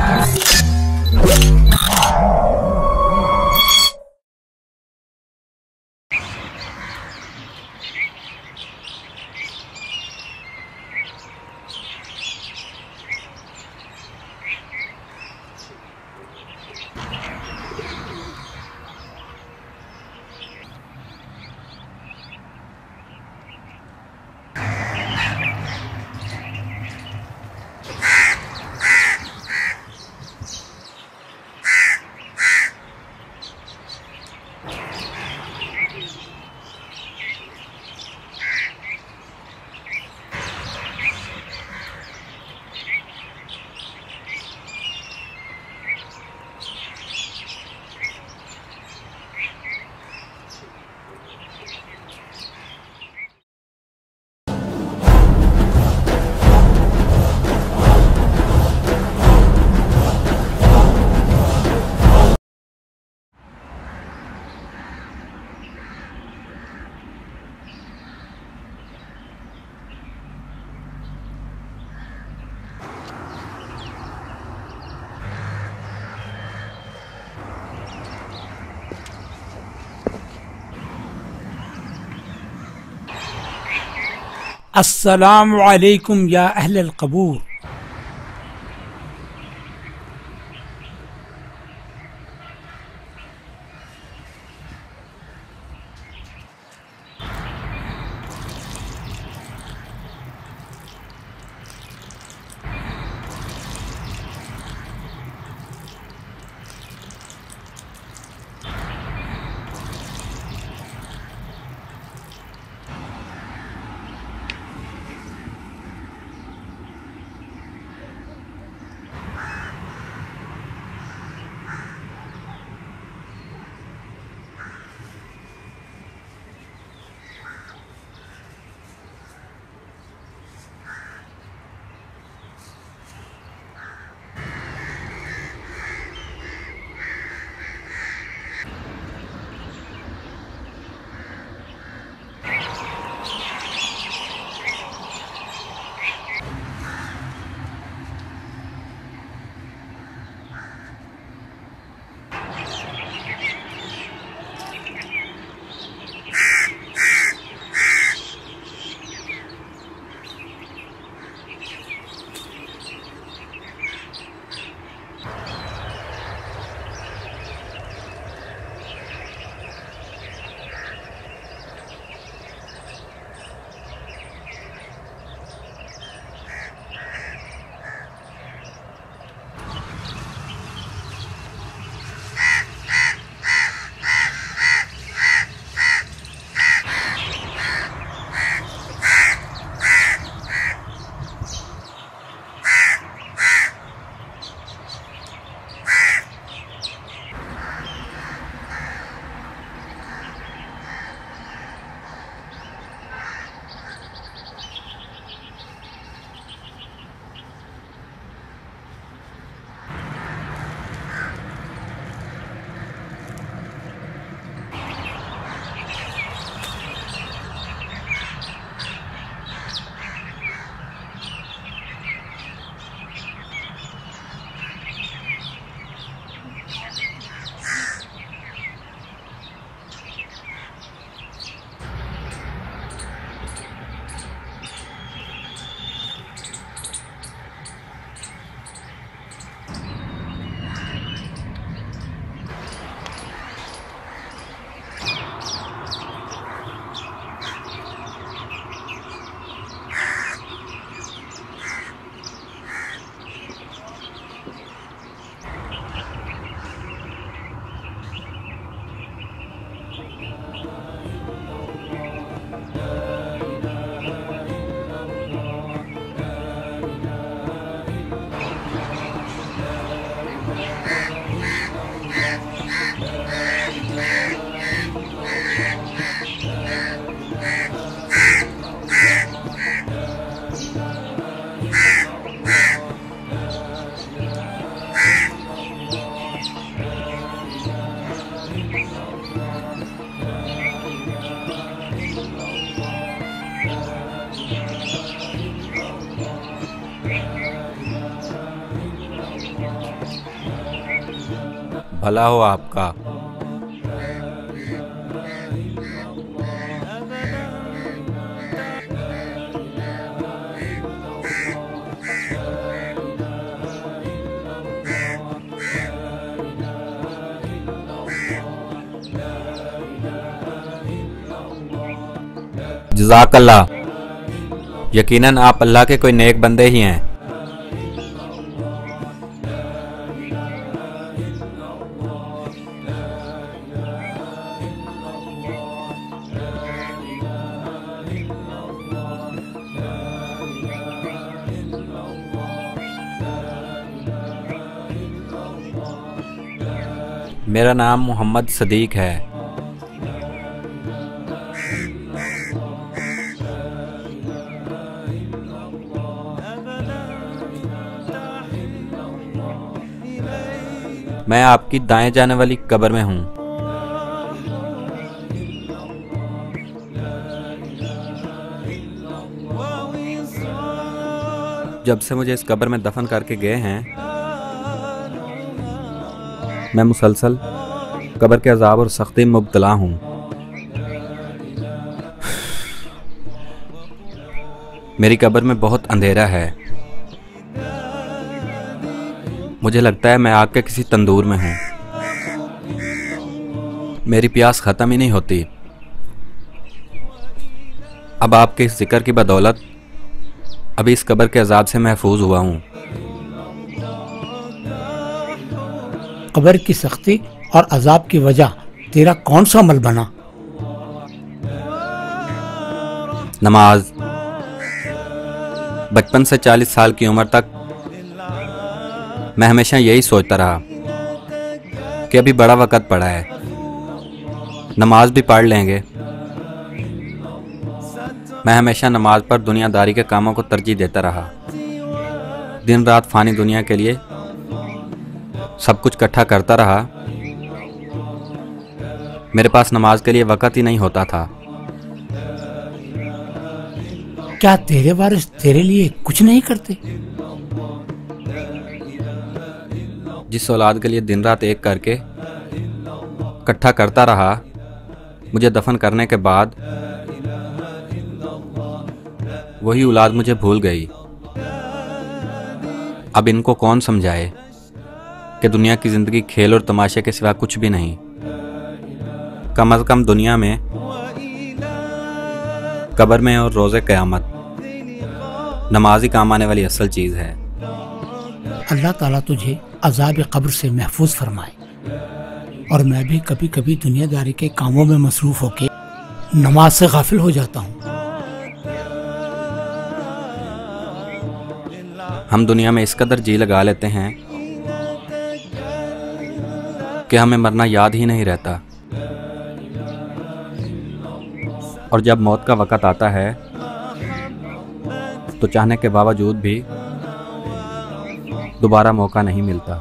अस्सलामु अलैकुम या अहलल क़बूर। भला हो आपका। जज़ाकल्लाह। यकीनन आप अल्लाह के कोई नेक बंदे ही हैं। मेरा नाम मोहम्मद सदीक है। मैं आपकी दाएं जाने वाली कब्र में हूँ। जब से मुझे इस कब्र में दफन करके गए हैं, मैं मुसलसल कब्र के अजाब और सख्ती में मुब्तला हूँ। मेरी कब्र में बहुत अंधेरा है। मुझे लगता है मैं आग के किसी तंदूर में हूँ। मेरी प्यास ख़त्म ही नहीं होती। अब आपके इस जिक्र की बदौलत अभी इस कब्र के अजाब से महफूज हुआ हूँ। कब्र की सख्ती और अजाब की वजह तेरा कौन सा अमल बना? नमाज। बचपन से 40 साल की उम्र तक मैं हमेशा यही सोचता रहा कि अभी बड़ा वक़्त पड़ा है, नमाज भी पढ़ लेंगे। मैं हमेशा नमाज पर दुनियादारी के कामों को तरजीह देता रहा। दिन रात फ़ानी दुनिया के लिए सब कुछ इकट्ठा करता रहा। मेरे पास नमाज के लिए वक़्त ही नहीं होता था। क्या तेरे वारिस तेरे लिए कुछ नहीं करते? जिस औलाद के लिए दिन रात एक करके इकट्ठा करता रहा, मुझे दफन करने के बाद वही औलाद मुझे भूल गई। अब इनको कौन समझाए कि दुनिया की ज़िंदगी खेल और तमाशे के सिवा कुछ भी नहीं। कम अज़ कम दुनिया में, कब्र में और रोज़े क़यामत नमाज ही काम आने वाली असल चीज़ है। अल्लाह ताला तुझे अज़ाब कब्र से महफूज फरमाए। और मैं भी कभी कभी दुनियादारी के कामों में मसरूफ़ होके नमाज से गाफिल हो जाता हूँ। हम दुनिया में इस कदर जी लगा लेते हैं कि हमें मरना याद ही नहीं रहता। और जब मौत का वक़्त आता है तो चाहने के बावजूद भी दोबारा मौका नहीं मिलता।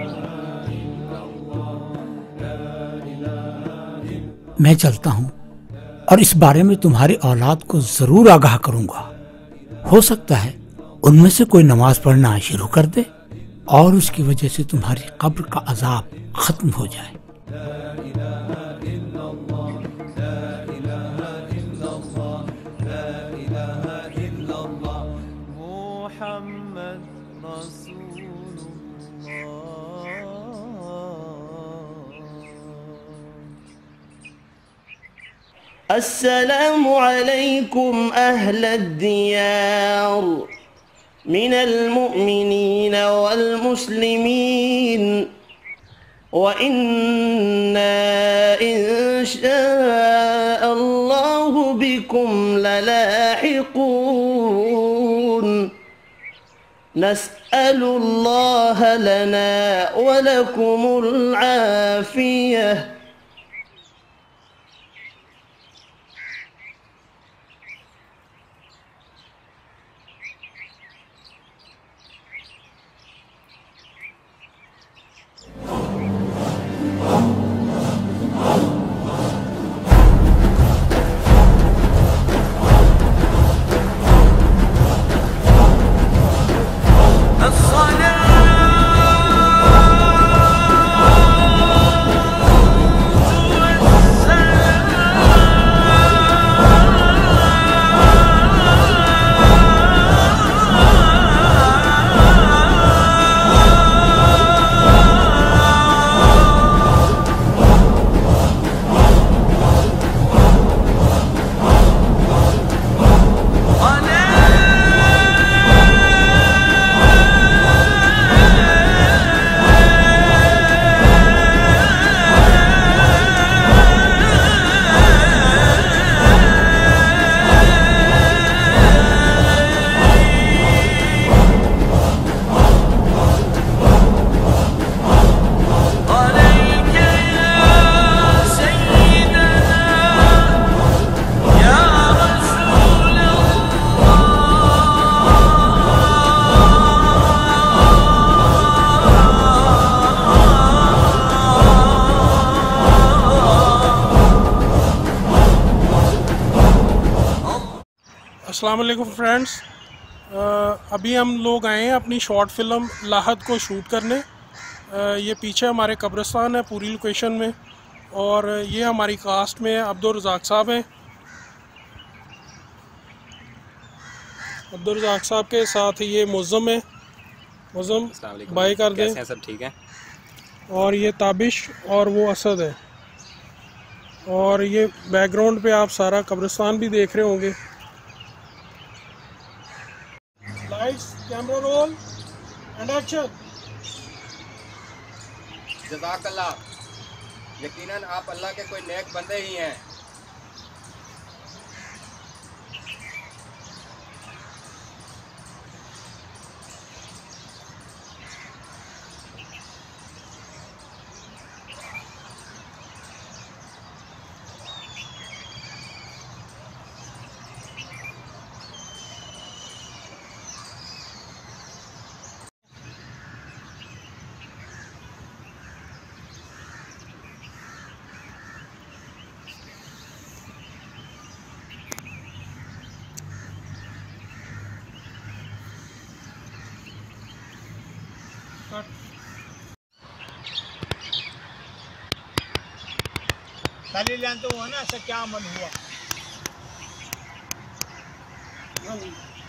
मैं चलता हूँ और इस बारे में तुम्हारी औलाद को जरूर आगाह करूंगा। हो सकता है उनमें से कोई नमाज पढ़ना शुरू कर दे और उसकी वजह से तुम्हारी कब्र का अजाब खत्म हो जाए। अस्सलामु अलैकुम अहलद दियार मिनल मुअमिनीन वल मुस्लिमीन व इन्ना इंशाअल्लाहु बिकुम ललाहिकून नस्अलुल्लाह लना व लकुमुल आफियह। अस्सलाम वालेकुम फ्रेंड्स। अभी हम लोग आए हैं अपनी शॉर्ट फिल्म लाहत को शूट करने। ये पीछे हमारे कब्रिस्तान है पूरी लोकेशन में, और ये हमारी कास्ट में अब्दुल रज़ाक साहब हैं। अब्दुल रज़ाक साहब के साथ ये मुज़्ज़म है। मुज़्ज़म बाय कर दें। कैसे हैं? सब ठीक है। और ये ताबिश और वो असद है। और ये बैकग्राउंड पे आप सारा कब्रिस्तान भी देख रहे होंगे। Lights, camera roll and action. जज़ाकल्लाह, यकीनन आप अल्लाह के कोई नेक बंदे ही हैं। खाली तो हुआ ना, ऐसा क्या अमल हुआ?